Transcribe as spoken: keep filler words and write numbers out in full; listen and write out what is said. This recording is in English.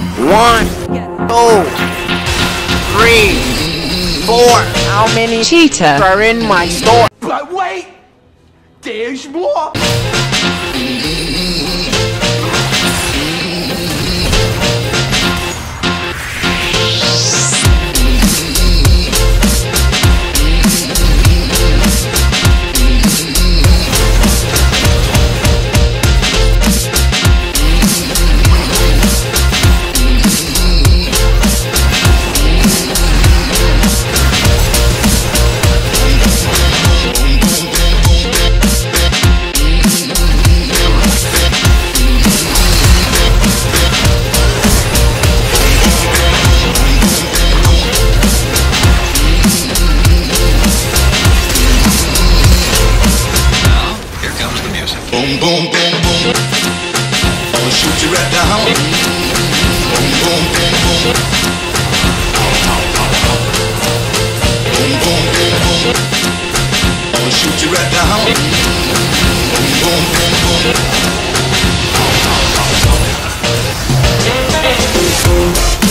One, two, three, four. How many cheaters are in my store? But wait, there's more. Boom, boom, boom, boom. I'ma shoot you right down. Boom, boom, boom, boom. Ow, ow, ow, ow. Boom, boom, boom, boom. I'ma shoot you right down. Boom, boom, boom, boom. Ow, ow, ow, ow.